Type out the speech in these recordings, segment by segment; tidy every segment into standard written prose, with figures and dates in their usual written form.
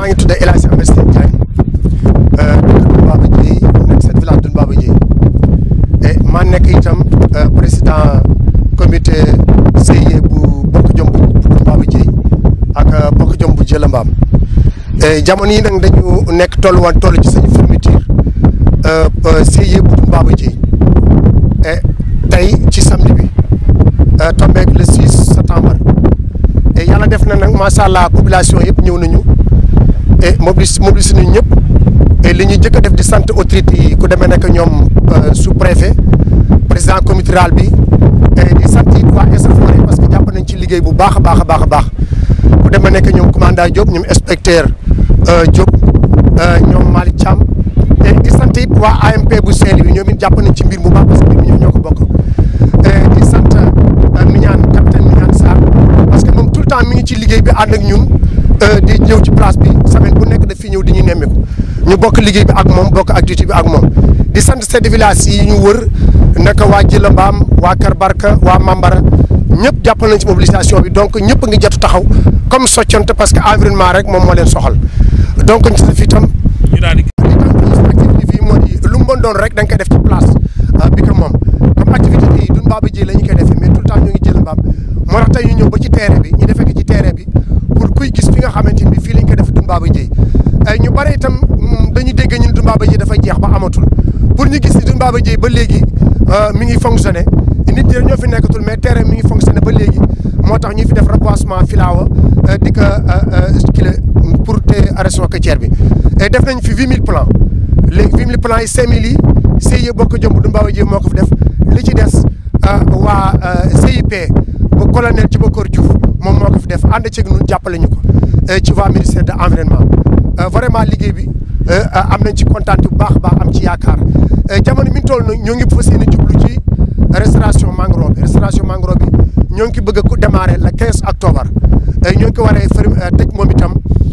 maa ngi tudd El Hadj Amnesty Diagne nekk seen village Doune Baba Dieye et maa nekk itam président comité DIEYE bu bokk jom bu Doune Baba Dieye ak bokk jom bu Jëla Mbaam et jamono yi nag dañu nekk toll ci suñu fermeture DIEYE bu Doune Baba Dieye et tey ci samedi bi tombé le 6 septembre et yàlla def na nag macha allah population yëpp ñëw nañu et mobilisé nañu ñëpp et li ñuy jëkk a def di sant autorités yi ku demee nekk ñoom sous préfet président comité rural bi et di sant it waa SFORE parce que jàpp nañ ci liggéey bu baax a baax ku demee nekk ñoom commandant Diop ñoom inspecteur Diop ñoom Malick Thiam et di sant it waa AMP bu Saint-Louis ñoom it jàpp nañ ci mbir bu baax parce que mbir mi ñoo ko bokk di sant capitaine Mignane Sarr parce que moom tout le temps mi ngi ci liggéey bi ànd ak ñun di ñëw ci place bi semaine bu nekk daf fi ñëw di ñu nemmeeku ñu bokk liggéey bi ak moom bokk activité bi ak moom di sant chefs de village yi ñu wër naka waa Jëla Mbaam waa Kër Barka waa Mambara ñëpp jàppal nañ ci mobilisation bi donc ñëpp ngi jotu taxaw comme soccante parce que environnement rek moom moo leen soxal donc ñu def itam ñu daal di activité fii moo di lu mu doon rek da nga koy def ci place bi ko moom comme activité bi Doune Baba Dieye la ñu koy defee mais tout le temps ñu ngi Jëla Mbaam moo tax tey ñu ñëw ba ci terrain bi ñu defee ko ci terrain bi pour kuy gis fi nga xamante ni fii lañ ko def Doune Baba Dieye ñu bare itam dañu dégg ñu ne Doune Baba Dieye dafay jeex ba amatul pour ñu gis ni Doune Baba Dieye ba léegi mi ngi fonctionné nit ñi ñoo fi nekkatul mais terrain mi ngi fonctionné ba léegi moo tax ñu fi def reboisement filaawa di ko kii pour te arrêté côtière bi et def nañ fi 8000 plans léegi 8000 plans yi 5000 yi CIE bokk jom bu Doune Baba Dieye moo ko fi def li ci des waa CIP ba colonel Djibokor Diouf moom moo ko fi def ànd ceeg ñun jàppale ñu ko ci waa ministère de l'environnement vraiment liggéey bi am nañ ci kontaan bu baax a baax am ci yaakaar jamono mi ñu toll nag ñoo ngi fas yéene jublu ci restauration mangrove bi ñoo ngi bëgg a démarrer le 15 octobre ñoo ngi ko waree tëj moom itam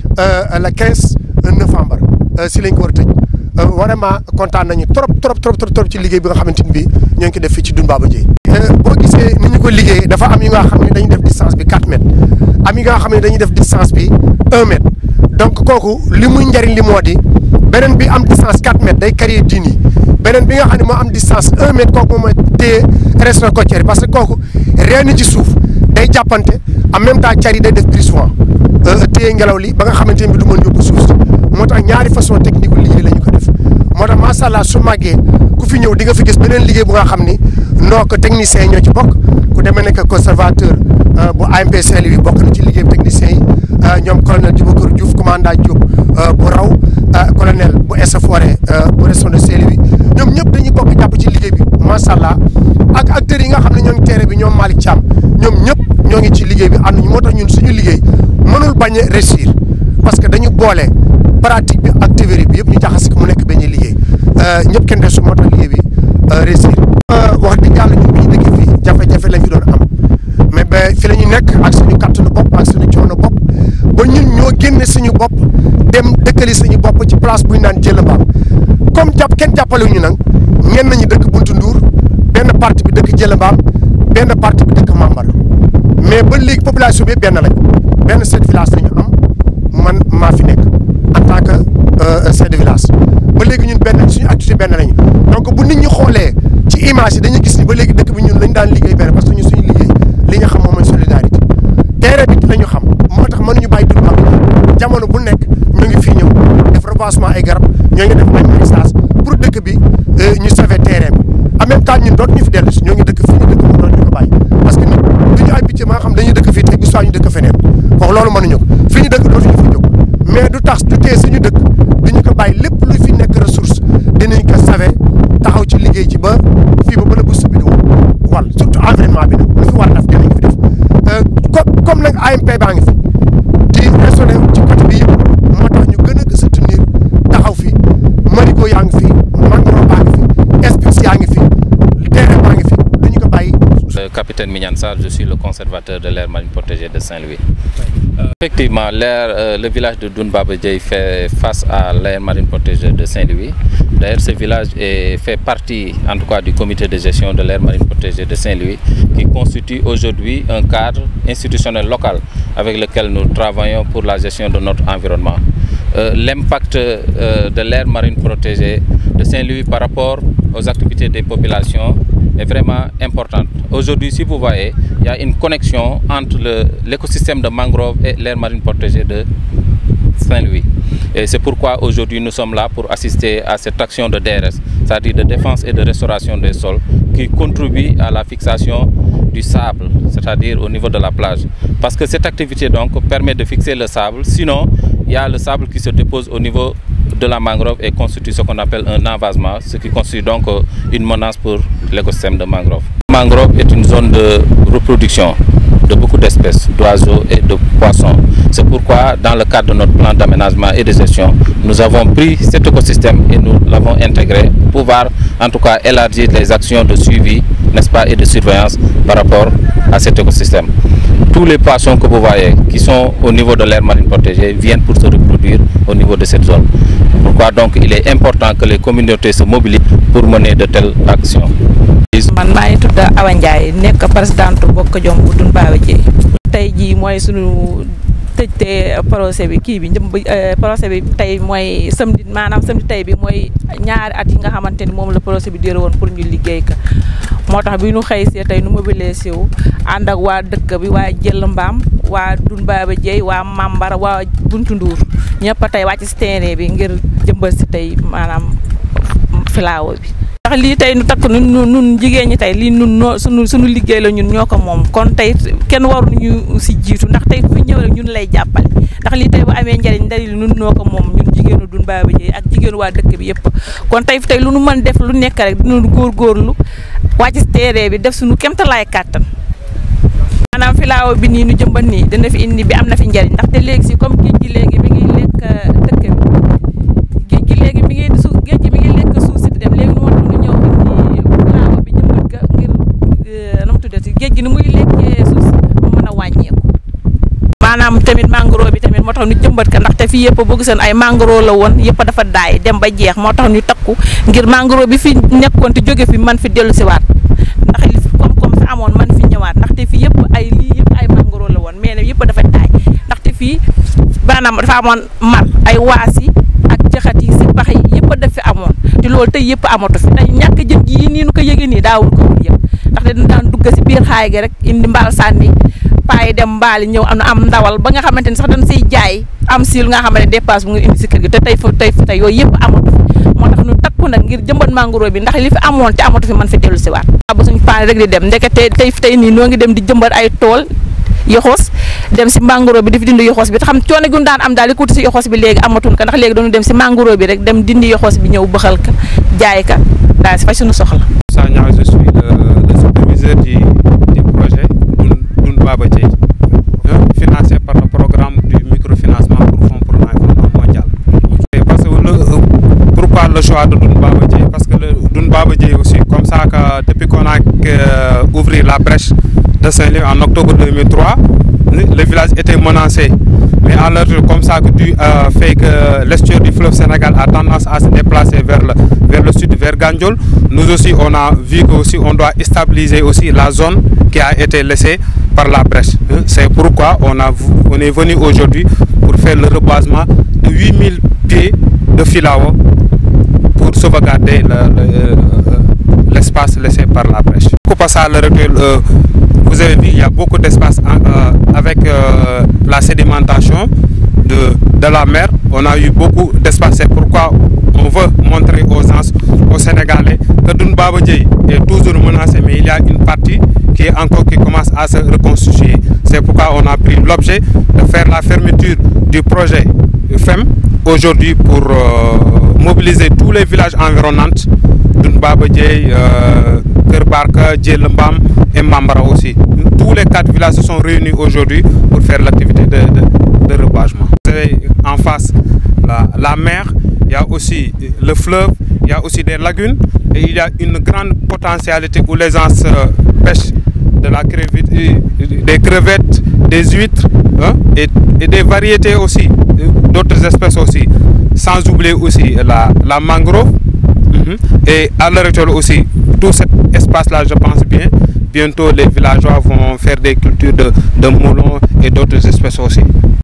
le 15 novembre si lañ ko war a tëj vraiment kontaan nañu trop ci liggéey bi nga xamante ni bii ñoo ngi ko def fii ci Doune Baba Dieye. boo gisee ni ñu ko liggéey dafa am yi nga xam ne dañuy def distance bi 4 mètres am yi nga xam ne dañuy def distance bi 1 mètre donc kooku li muy njariñ li moo di beneen bi am distance 4 mètres day créer diin yi beneen bi nga xam ne moo am distance 1 mètre kooku moom mooy téye restauration côtière parce que kooku reen ci suuf day jàppante en même temps car yi day def brise vent téye ngelaw li ba nga xamante ne bi du mën yóbbu suuf si moo tax ñaari façon technique liggéey la ñu ko def moo tax macha allah su màggee ku fi ñëw di nga fi gis beneen liggéey bu nga xam ni noo ko techniciens yi ñoo ci bokk ku demee nekk conservateur bu AMP Saint-Louis bokk na ci liggéey techniciens yi ñoom colonel Djibokor Diouf commandant Diop bu raw colonel bu SFORE bu région de Saint-Louis ñoom ñëpp dañuy bokk jàpp ci liggéey bi macha allah ak acteurs yi nga xam ne ñoo ngi terrain bi ñoom Malick Thiam ñoom ñëpp ñoo ngi ci liggéey bi ànd ñu moo tax ñun suñu liggéey mënul bañ a réussir parce que dañu boole pratique bi ak théorie bi yëpp ñu jaxase ko mu nekk benn liggéey ñëpp kenn desu moo tax liggéey bi réussir. wax dëgg yàlla ñun bi ñu dëkk fii jafe-jafe lañ fi doon am mais ba fi la ñu nekk ak suñu kattanu bopp ak suñu coono bopp ba ñun ñoo génne suñu bopp dem dëkkali suñu bopp ci place bu ñu naan Jëla Mbaam comme kenn jàppale ñu nag ñenn nañu dëkk Buntu Ndour benn partie bi dëkk Jëla Mbaam benn partie bi dëkk Mambara mais ba léegi population bi benn lañ benn chef de village lañu am man maa fi nekk en tant que chef de village ba léegi ñun benn suñu activité benn lañu donc bu nit ñi xoolee ci image yi dañuy gis ni ba léegi dëkk bi ñun lañ daan liggéey benn parce que ñun suñu liggéey li ñu xam moom mooy solidarité terrain bi la ñu xam moo tax mënuñu bàyyi Doune Baba Dieye jamono bu nekk ñu ngi fii ñëw def reboisement ay garab ñoo ngi def ay maraîchage pour dëkk bi ñu sauver terrain bi en même temps ñun dootuñu fi dellu si ñoo ngi dëkk fii ñu dëkk mu doon ñu ko bàyyi parce que nit duñu ay picc maa xam dañuy dëkk fii tey bu soit ñu dëkk feneen wax loolu mënuñu ko fii ñu dëkk dootuñu fa jóg mais du tax du tee suñu dëkk duñu ko bàyyi lépp lu fi nekk ressource dinañ ko sauver taxaw ci liggéey ci ba fii ba bës bi di wal surtout environnement bi nag lu fi war a def dinañ ko fi def comme nag AMP baa ngi fi di raisonné ci côté bi yëpp moo tax ñu gën a soutenir taxaw fi marigot yaa ngi fi mangrove baa ngi fi espèce yaa ngi fi terrain baa ngi fi duñu ko bàyyi. Capitaine Mignane Sarr, je suis le conservateur de l'aire marine protégée de Saint-Louis. Effectivement, le village de Doune Baba Dieye fait face à l'aire marine protégée de Saint-Louis. D'ailleurs, ce village fait partie, en tout cas, du comité de gestion de l'aire marine protégée de Saint-Louis, qui constitue aujourd'hui un cadre institutionnel local avec lequel nous travaillons pour la gestion de notre environnement. l'impact de l'aire marine protégée de Saint-Louis par rapport aux activités des populations est vraiment importante. Aujourd'hui, si vous voyez, il y a une connexion entre l'écosystème de mangrove et l'aire marine protégée de Saint-Louis. Et c'est pourquoi aujourd'hui nous sommes là pour assister à cette action de DRS, c'est-à-dire de défense et de restauration des sols, qui contribue à la fixation du sable, c'est-à-dire au niveau de la plage. Parce que cette activité donc permet de fixer le sable, sinon il y a le sable qui se dépose au niveau de la mangrove et constitue ce qu'on appelle un envasement, ce qui constitue donc une menace pour l'écosystème de mangrove. La mangrove est une zone de reproduction de beaucoup d'espèces, d'oiseaux et de poissons. C'est pourquoi, dans le cadre de notre plan d'aménagement et de gestion, nous avons pris cet écosystème et nous l'avons intégré pour pouvoir, en tout cas, élargir les actions de suivi, n'est-ce pas, et de surveillance par rapport à cet écosystème. Tous les poissons que vous voyez qui sont au niveau de l'aire marine protégée viennent pour se reproduire au niveau de cette zone. Pourquoi donc il est important que les communautés se mobilisent pour mener de telles actions. Man maa ngi tudd Awa Ndiaye nekk présidente bokk jom bu Doune Baba Dieye. Tey jii mooy sunu tëjte procès bi kii bi procès bi tey mooy samedi maanaam samedi tey bi mooy ñaari at yi nga xamante ni moom la procès bi diire woon pour ñu liggéey ka moo tax bi ñu xëy see tey nu mobilisé wu ànd ak waa dëkk bi waa Jël Mbaam waa Doune Baba Dieye waa Mambara waa Buntu Nduur ñëpp tey wàcc si terrain bi ngir jëmbal si tey maanaam filaawo bi. ndax lii tey nu takk nun jigéen ñi tey lii nun sunu liggéey la ñun ñoo ko moom kon tey kenn waruñu si jiitu ndax tey fi ñëw rek ñun lay jàppale ndax lii tey bu amee njariñ ndari li nun noo ko moom ñun jigéenu Doune Baba Dieye ak jigéenu waa dëkk bi yëpp kon tey lu nu mën def lu nekk rek dinañu góorgóorlu wàcc si terrain bi def suñu kéemtalaay kàttan maanaam filaawo bi nii nu jëmbat nii dina fi indi bi am na fi njariñ ndaxte léegi si comme géej gi léegi mi ngi lekk dëkk bi géej gi léegi mi ngi lekk suuf si di dem léegi nu moo tax nu ñëw indi filaawo bi jëmbat ka ngir na mu tuddati géej gi ni muy lekkee suuf si mu mën a wàññeeku maanaam tamit mangrove bi tamit moo tax nu jëmbat ka ndaxte fii yëpp boo giseen ay mangrove la woon yëpp dafa daay dem ba jeex moo tax ñu takku ngir mangrove bi fi nekkoon te jóge fi man fi dellu si waat ndax li comme fi amoon man fi ñëwaat ndaxte fii yëpp ay lii yëpp ay mangrove la woon mais yëpp dafa daay ndaxte fii maanaam dafa amoon mar ay waasi ak jaxat yi si bax yi yëpp daf fi amoon te loolu tey yëpp amatu fi tey ñàkk jën gi yi nii nu ko yëgee nii daawul ko woon yëpp ndaxte dañu daan dugg si biir xaay gi rek indi mbaal sànni payi dem mbaali ñëw am ndawal ba nga xamante ni sax dañ siy jaay am sil nga xamante ne dépasse bu nga indi si kër gi te tey yooyu yëpp amatu fi moo tax ñu takku nag ngir jëmbat mangrove bi ndax li fi amoon te amatu fi man fi dellu si waat ba suñu paane rek di dem ndekete tey nii noo ngi dem di jëmbat ay tool yoxoos dem si mangrove bi di fi dindi yoxoos bi te xam coono gu ñu daan am daal li kuuti si yoxoos bi léegi amatul ka ndax léegi dañu dem si mangrove bi rek dem dindi yoxoos bi ñëw bëxal ka jaay ka daal si fay suñu soxla. Je suis le superviseur du projet Doune Baba Dieye financé par le programme du microfinancement pour Fonds pour l'environnement mondial. Parce que pourquoi le choix de Doune Baba Dieye? Parce que le Doune Baba Dieye aussi, comme ça que depuis qu'on a ouvert la brèche de Saint-Louis en octobre 2003, le village était menacé. Mais alors, comme ça, du fait que l'estuaire du fleuve Sénégal a tendance à se déplacer vers le sud, vers Gandiol, nous aussi, on a vu qu'on doit stabiliser aussi la zone qui a été laissée par la brèche. C'est pourquoi on est venu aujourd'hui pour faire le reboisement de 8000 pieds de filao pour sauvegarder l'espace laissé par la brèche. Parce à l'heure actuelle, vous avez vu, il y a beaucoup d'espace avec la sédimentation de la mer. On a eu beaucoup d'espace. C'est pourquoi on veut montrer aux Sénégalais que Doune Baba Dieye est toujours menacé, mais il y a une partie qui commence à se reconstituer. C'est pourquoi on a pris l'objet de faire la fermeture du projet FEM aujourd'hui pour mobiliser tous les villages environnants, Doune Baba Dieye, Kër Barka, Jël Mbaam et Mambara aussi. Tous les 4 villages se sont réunis aujourd'hui pour faire l'activité de reboisement. Vous avez en face la mer, il y a aussi le fleuve, il y a aussi des lagunes et il y a une grande potentialité où les gens pêchent des crevettes, des huîtres et des variétés aussi, d'autres espèces aussi. Sans oublier aussi la mangrove. Et à l'heure actuelle aussi, tout cet espace-là, je pense bien, bientôt les villageois vont faire des cultures de moulons et d'autres espèces aussi.